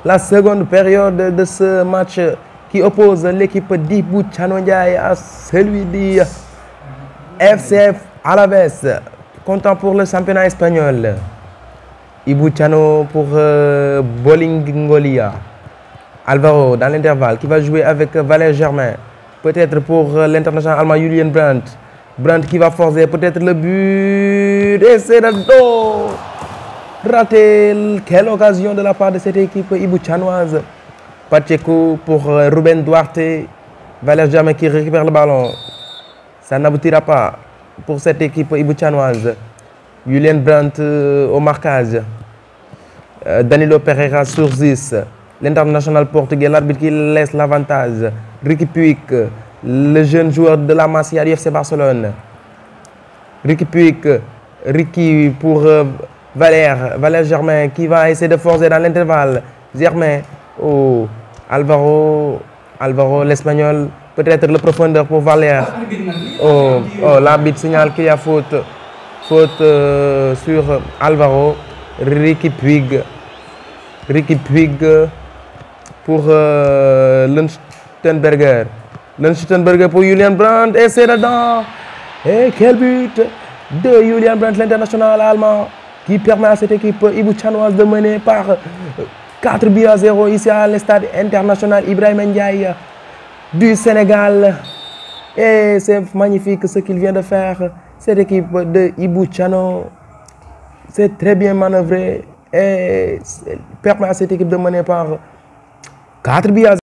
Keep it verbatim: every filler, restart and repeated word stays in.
la seconde période de ce match qui oppose l'équipe d'Ibou Thiano Ndiaye à celui du F C Alaves, comptant pour le championnat espagnol. Ibou Thiano pour euh, Bolingolia. Alvaro dans l'intervalle qui va jouer avec Valère Germain. Peut-être pour euh, l'international allemand Julian Brandt. Brandt qui va forcer peut-être le but. Et c'est le dos. Raté. Quelle occasion de la part de cette équipe Ibou Thianoise. Pacheco pour euh, Ruben Duarte. Valère Germain qui récupère le ballon. Ça n'aboutira pas pour cette équipe Ibou Thianoise. Julian Brandt euh, au marquage. Euh, Danilo Pereira sur dix. L'international portugais, l'arbitre qui laisse l'avantage. Riqui Puig, le jeune joueur de la Masia du F C Barcelone. Riqui Puig, Riqui pour euh, Valère, Valère Germain qui va essayer de forcer dans l'intervalle. Germain, oh, Alvaro, Alvaro l'Espagnol, peut-être le profondeur pour Valère. Oh, oh l'arbitre signale qu'il y a faute, faute euh, sur Alvaro. Riqui Puig, Riqui Puig pour euh, Lundstenberger. Lundstenberger pour Julian Brandt et c'est dedans. Et quel but de Julian Brandt, l'international allemand, qui permet à cette équipe Ibou Thianoise de mener par quatre buts à zéro ici à l'Stade international Ibrahima Ndiaye du Sénégal. Et c'est magnifique ce qu'il vient de faire. Cette équipe de Ibou Thiano, c'est très bien manœuvré et permet à cette équipe de mener par quatre buts à zéro.